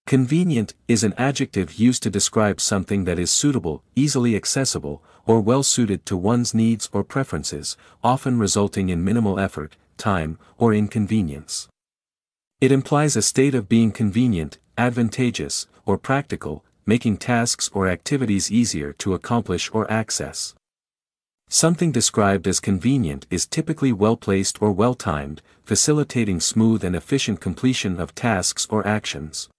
Convenient is an adjective used to describe something that is suitable, easily accessible, or well suited to one's needs or preferences, often resulting in minimal effort, time, or inconvenience. It implies a state of being convenient, advantageous, or practical, making tasks or activities easier to accomplish or access. Something described as convenient is typically well-placed or well-timed, facilitating smooth and efficient completion of tasks or actions.